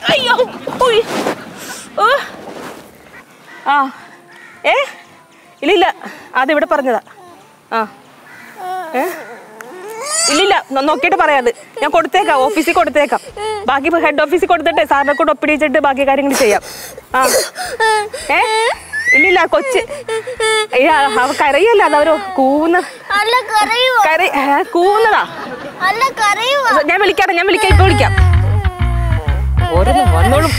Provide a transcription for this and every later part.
അയ്യോ ആ ഇല്ലില്ല അതിവിടെ പറഞ്ഞതാ ആ ഇല്ലില്ല നോക്കിയിട്ട് പറയാത് ഞാൻ കൊടുത്തേക്കാം ഓഫീസിൽ കൊടുത്തേക്കാം ബാക്കി ഹെഡ് ഓഫീസിൽ കൊടുത്തിട്ട് സാറിനെ കൂടെ ഒപ്പിടിച്ചിട്ട് ബാക്കി കാര്യങ്ങൾ ചെയ്യാം ആ ഇല്ലില്ല കൊച്ച് അവ കരയല്ല അതവരോ കൂവുന്നതാ ഞാൻ വിളിക്കാം ഇപ്പൊ വിളിക്കാം ഓരോന്ന് വന്നോളും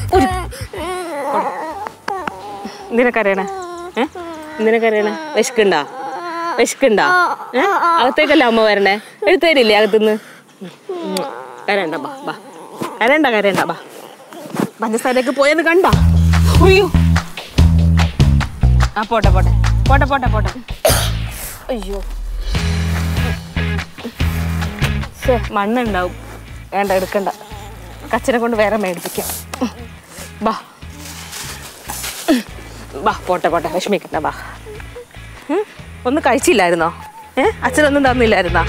എന്തിനക്കറിയണേ എന്തിനക്കറിയണേ വിശക്കുണ്ടാ അകത്തേക്കല്ല അമ്മ വരണേ എഴുത്തേരില്ലേ അകത്തുനിന്ന് കരയണ്ട ബാ കരയണ്ട ബാ പഞ്ചസാരക്ക് പോയെന്ന് കണ്ടാ അയ്യോ ആ പോട്ടെ അയ്യോ മണ്ണുണ്ടാവും വേണ്ട എടുക്കണ്ട കച്ചിനെ കൊണ്ട് വേറെ മേടിപ്പിക്കാം ബാ പോട്ടെ വിഷമിക്കണ്ട ബാ ഒന്നും കഴിച്ചില്ലായിരുന്നോ അച്ഛനൊന്നും തന്നില്ലായിരുന്നാ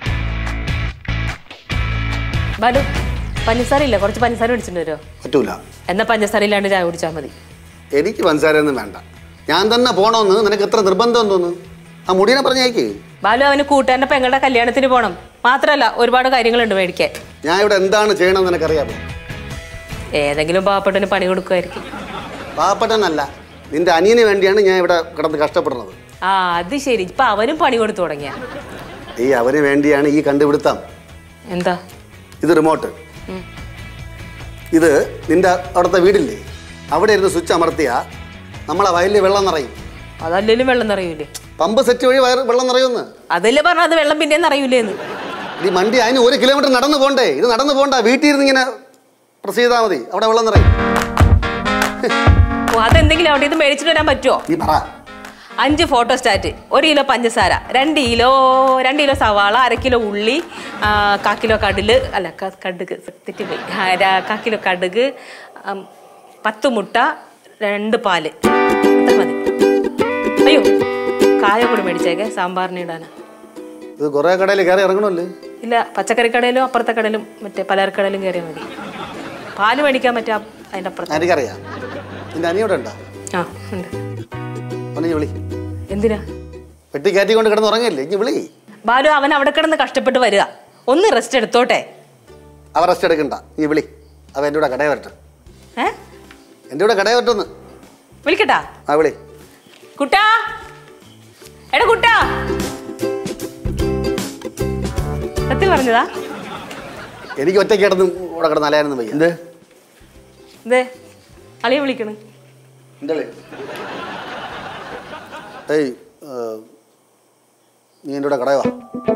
ബാലു പഞ്ചസാര ഇല്ല കുറച്ച് പഞ്ചസാര മേടിച്ചിട്ട് വരുമോ പറ്റൂല എന്നാ പഞ്ചസാര ഇല്ലാണ്ട് ചായ കുടിച്ചാൽ മതി എനിക്ക് പഞ്ചസാര ഒന്നും വേണ്ട ഞാൻ തന്നെ പോണോന്ന് നിനക്ക് എത്ര നിർബന്ധം തോന്നുന്നു ആ മുടിയെ പറഞ്ഞേക്ക് ബാലു അവന് കൂട്ടാൻ്റെ പെങ്ങളുടെ കല്യാണത്തിന് പോണം മാത്രല്ല ഒരുപാട് കാര്യങ്ങളുണ്ട് മേടിക്കാൻ ഞാൻ ഇവിടെ എന്താണ് ചെയ്യണമെന്ന് നിനക്കറിയാമോ ഏതെങ്കിലും പാവപ്പെട്ടന് പണി കൊടുക്കുമായിരിക്കും പാവപ്പെട്ടനല്ല നിന്റെ അനിയന് വേണ്ടിയാണ് ഞാൻ ഇവിടെ കിടന്ന് കഷ്ടപ്പെടുന്നത് ആ അത് ശരി ഇപ്പൊ അവനും പണി കൊടുത്തു തുടങ്ങിയ ഈ അവന് വേണ്ടിയാണ് ഈ കണ്ടുപിടുത്തം എന്താ ഇത് റിമോട്ട് ഇത് നിന്റെ അവിടുത്തെ വീടില്ലേ അവിടെ ഇരുന്ന് സ്വിച്ച് അമർത്തിയ നമ്മളെ വയലിൽ വെള്ളം നിറയും അതല്ലേലും വെള്ളം നിറയൂലേ പമ്പ് സെറ്റ് വഴി വെള്ളം നിറയുമെന്ന് അതല്ലേ പറഞ്ഞത് വെള്ളം പിന്നെ നിറയൂലേന്ന് ഈ മണ്ടി അതിന് 1 കിലോമീറ്റർ നടന്നു പോണ്ടേ ഇത് നടന്നു പോണ്ട വീട്ടിൽ ഇരുന്ന് ഇങ്ങനെ പ്രസ് ചെയ്താൽ മതി അവിടെ വെള്ളം നിറയും അതെന്തെങ്കിലും അവിടെ ഇത് മേടിച്ചിട്ട് വരാൻ പറ്റുമോ നീ പറ 5 ഫോട്ടോസ്റ്റാറ്റ് 1 കിലോ പഞ്ചസാര 2 കിലോ സവാള 1/2 കിലോ ഉള്ളി 1/4 കിലോ കടുക് അല്ല കടുക് തെറ്റിപ്പോയി 1/4 കിലോ കടുക് 10 മുട്ട 2 പാല് അത്ര മതി അയ്യോ കായ കൂടി മേടിച്ചേക്കെ സാമ്പാറിന് ഇടാനാ ഇത് കുറേ കടയിൽ കയറി ഇറങ്ങണമല്ലേ ഇല്ല പച്ചക്കറി കടയിലും അപ്പുറത്തെ കടയിലും മറ്റേ പലചരക്കടയിലും കയറിയാൽ മതി പാല് മേടിക്കാൻ പറ്റാ അതിൻ്റെ അപ്പുറത്ത് എനിക്കറിയാം നിന്റെ അനിയോടെ ഉണ്ടോ ആ ഉണ്ട് വിളി എന്തിനാ പെട്ടി കയറ്റിക്കൊണ്ട് കിടന്ന് ഉറങ്ങില്ലേ ഇനി വിളി ബാലു അവൻ അവിടെ കിടന്ന് കഷ്ടപ്പെട്ട് വരിക ഒന്ന് റെസ്റ്റ് എടുത്തോട്ടെ അവ റെസ്റ്റ് എടുക്കണ്ട നീ വിളി അവ എൻ്റെ കൂടെ കടയെ വരട്ടെ എൻ്റെ കൂടെ കടയെ വരട്ടെന്ന് വിളിക്കട്ടാ ആ വിളി കുട്ടാ എടാ കുട്ടാ സത്യം പറഞ്ഞതാ എനിക്ക് ഒറ്റയ്ക്ക് കിടന്ന് ഇവിടെ കിടന്ന് അലയാനൊന്നും വയ്യ എന്തേ അളിയെ വിളിക്കണ് ഏയ് നീ എൻ്റെ കൂടെ കടയവാ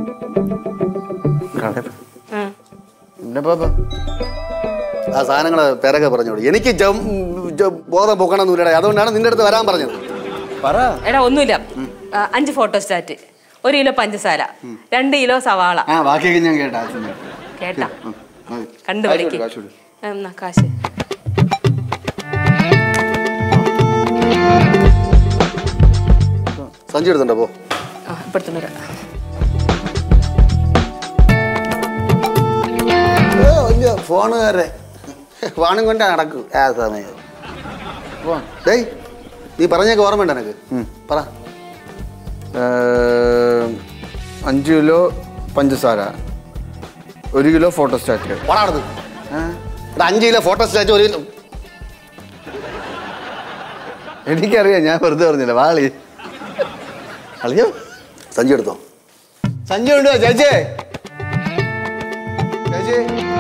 ആ സാധനങ്ങളെ പേരൊക്കെ പറഞ്ഞോളൂ എനിക്ക് ബോധം പൊക്കണമെന്നില്ല അതുകൊണ്ടാണ് നിന്റെ അടുത്ത് വരാൻ പറഞ്ഞത് എടാ ഒന്നുമില്ല 5 ഫോട്ടോസ്റ്റാറ്റ് 1 കിലോ പഞ്ചസാര 2 കിലോ സവാള ഞാൻ കേട്ടാ കണ്ടുപിടിക്ക് എന്നാ കാശ് സഞ്ചി എടുത്തുണ്ടോ പോ ഇപ്പടുത്തുണ്ട് ഫോണുകാരെ ഫോണും കൊണ്ടാ നടക്കും ആ സമയം ഡേയ് നീ പറഞ്ഞേക്ക് ഓർമ്മയുണ്ട് എനിക്ക് പറ 5 കിലോ പഞ്ചസാര 1 കിലോ ഫോട്ടോസ്റ്റാറ്റ് വളർന്നത് 5 കിലോ ഫോട്ടോസ്റ്റാറ്റ് 1 കിലോ എനിക്കറിയാം ഞാൻ വെറുതെ പറഞ്ഞില്ല വാളി അളിയോ സഞ്ചി എടുത്തോ സഞ്ചി ഉണ്ടോ ചേച്ചേ ചേച്ചി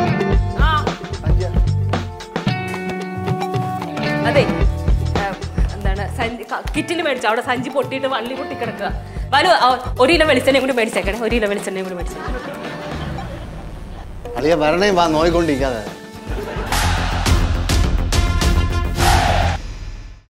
അതെ എന്താണ് കിറ്റിന് മേടിച്ചു അവിടെ സഞ്ചി പൊട്ടിയിട്ട് വള്ളി പൊട്ടി കിടക്കുക വലു 1 കിലോ വെളിച്ചെണ്ണയും കൂടി മേടിച്ചേക്കണേ 1 കിലോ വെളിച്ചെണ്ണയും കൂടി മേടിച്ചേ അളിയ വരണേ വാ നോയിക്കൊണ്ടിരിക്കാതെ